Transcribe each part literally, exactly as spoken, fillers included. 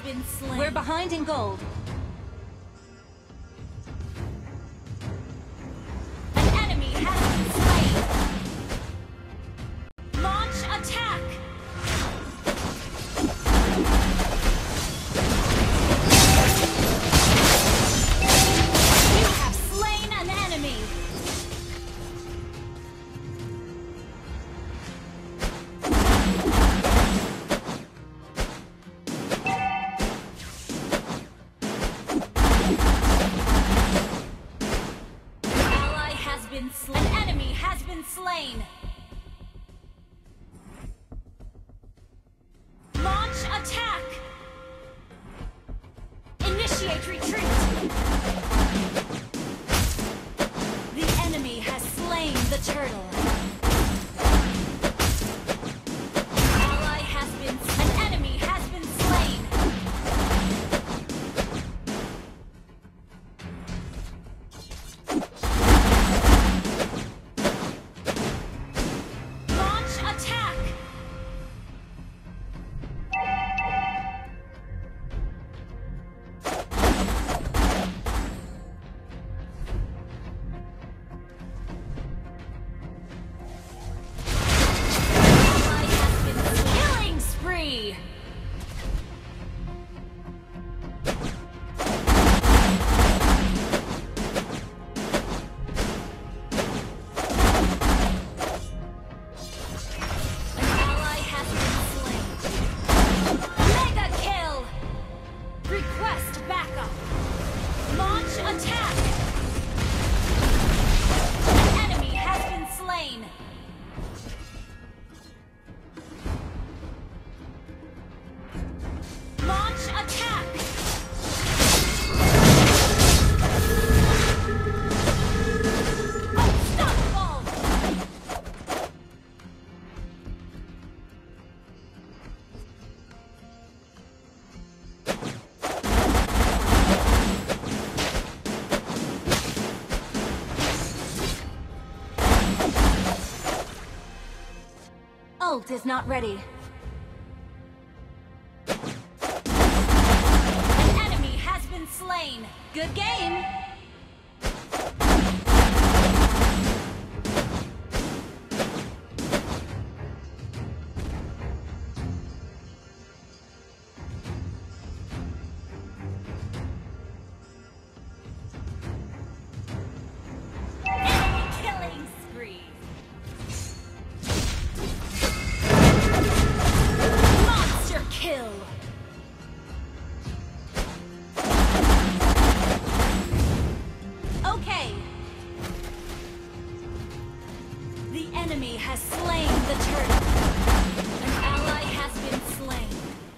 been slain. We're behind in gold. An enemy has been slain. Launch attack. You have slain an enemy. An enemy has been slain. Launch attack. Initiate retreat. The enemy has slain the turtle. Ally has been an enemy has been slain. Ult is not ready. An enemy has been slain. Good game! Enemy killing spree. Monster kill. Okay. The enemy has slain the turtle. An ally has been slain.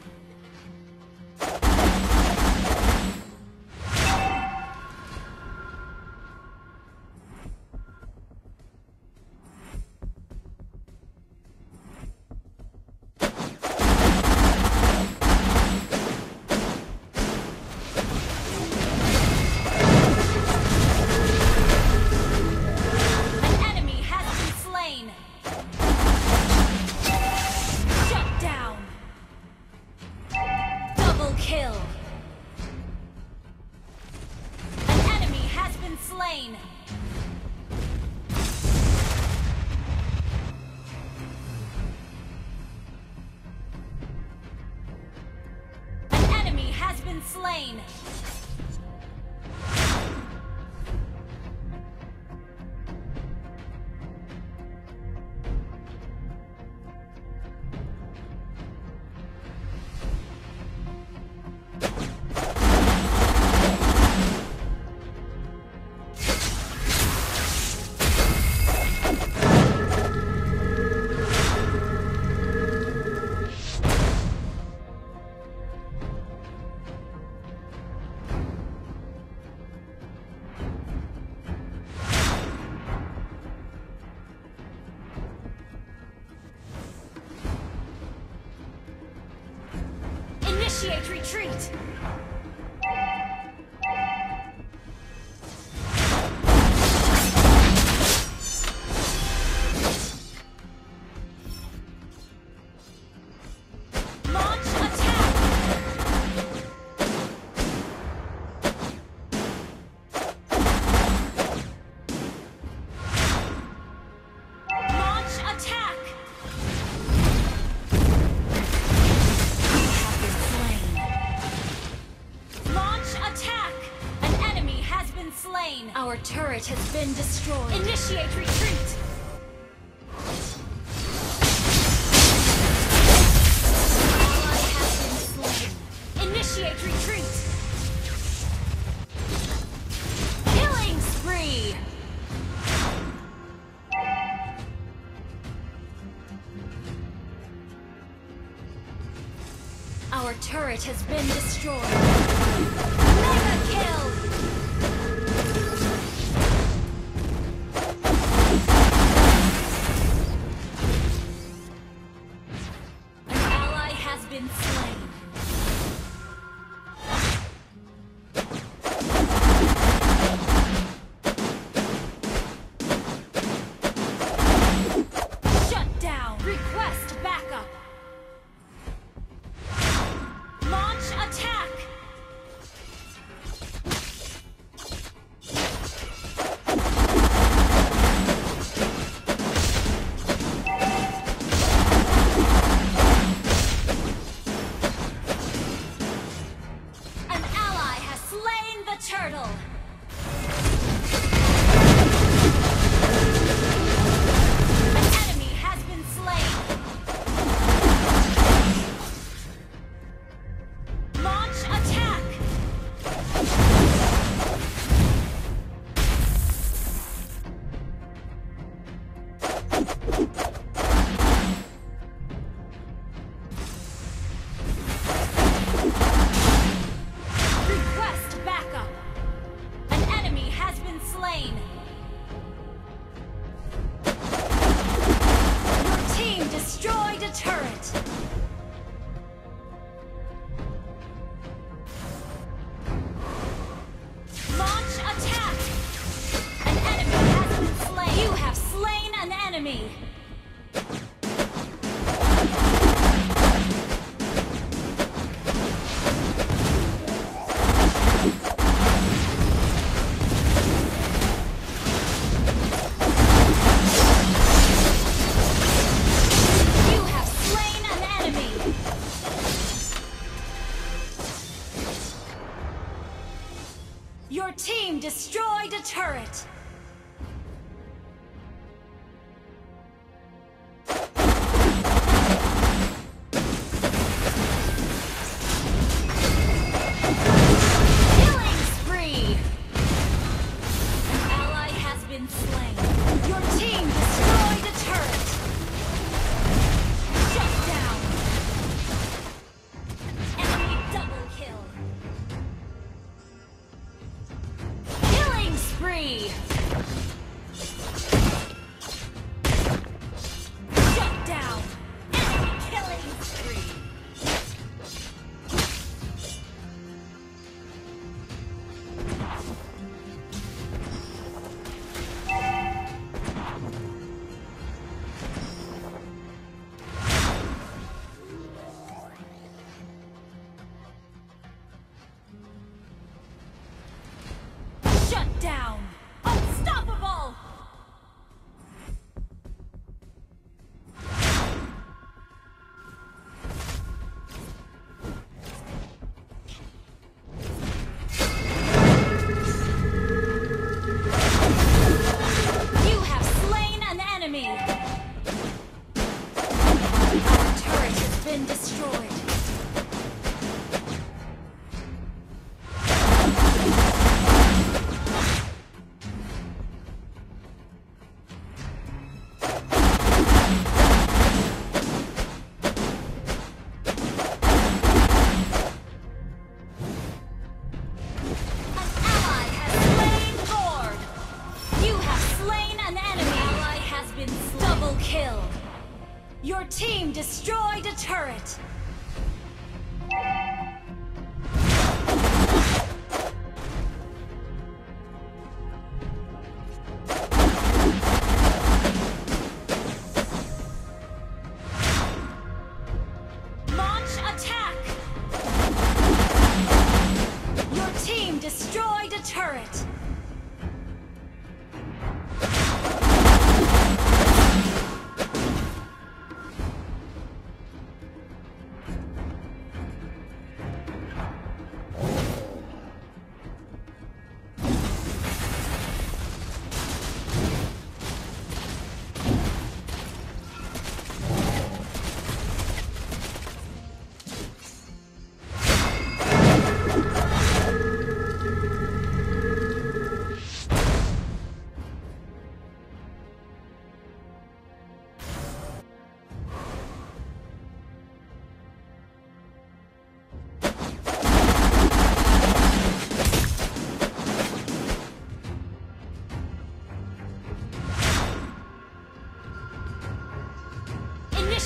An enemy has been slain. Shut down. Double kill. An enemy has been slain. An enemy has been slain. Initiate retreat! Launch attack! turret has been destroyed. Initiate retreat. Ally has been slain. Initiate retreat. Killing spree. Our turret has been destroyed. Mega kill! An ally has been slain. Shut down! Request backup! Launch attack! An ally has slain the turtle! An enemy has been slain! Launch attack! Request backup! An enemy has been slain! Your team destroyed a turret! Launch attack! An enemy has been slain! You have slain an enemy! You have slain an enemy! Your team destroyed a turret! Killing spree! An ally has been slain. Your team destroyed a turret! Shut down! Enemy double kill! Killing spree! Shut down! Enemy killing spree! Shut down! Unstoppable! You have slain an enemy! Our turret has been destroyed. An ally has slain Gord! You have slain an enemy! Ally has been slain. Double kill! Your team destroyed a turret! Launch attack! Your team destroyed a turret!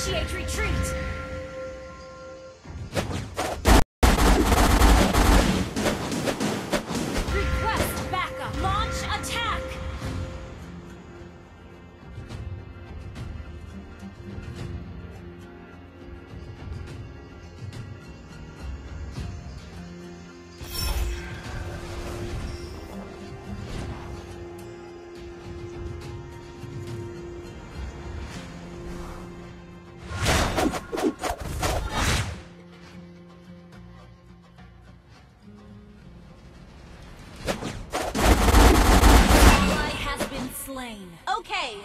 Initiate retreat! Request backup! Launch attack! Slain. Okay.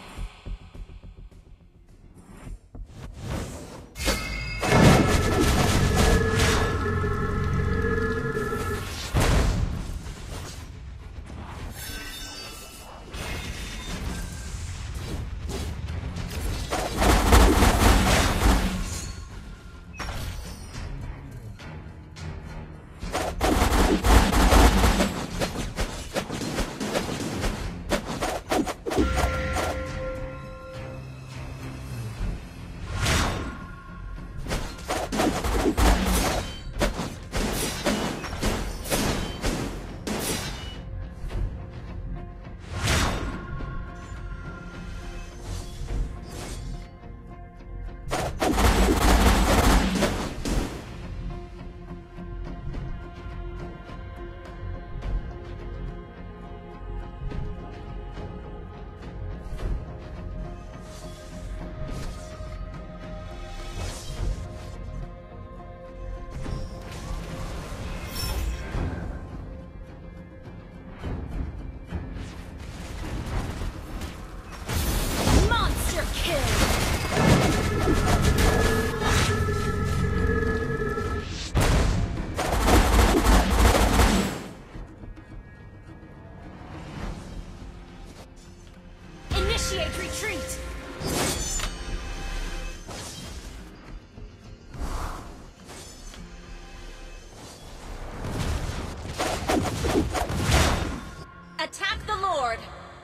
Initiate retreat! Attack the Lord!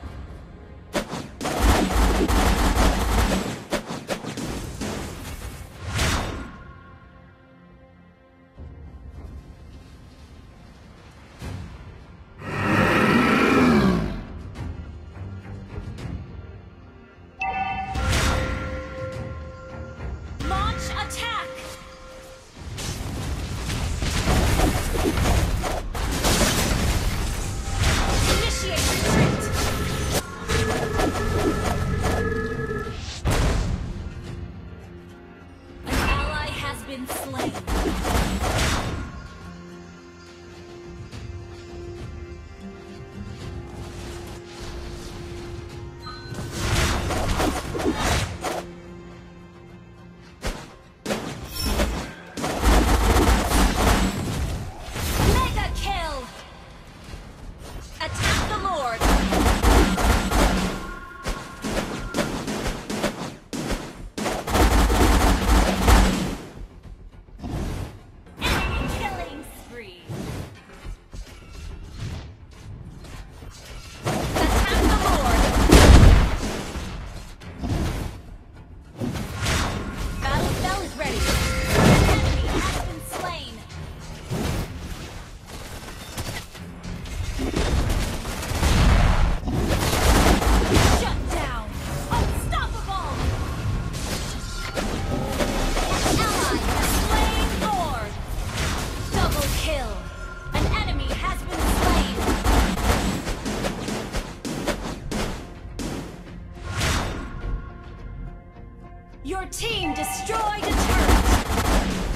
Been slain. Mega kill! Attack the Lord! Your team destroyed a turret!